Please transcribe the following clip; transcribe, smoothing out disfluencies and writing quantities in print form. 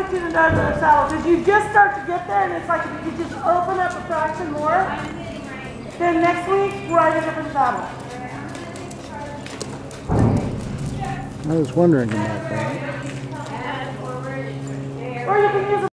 to the nose of the saddle. Did you just start to get there and it's like if you could just open up a fraction more? Then next week, right in the saddle. I was wondering about that. Or you can use a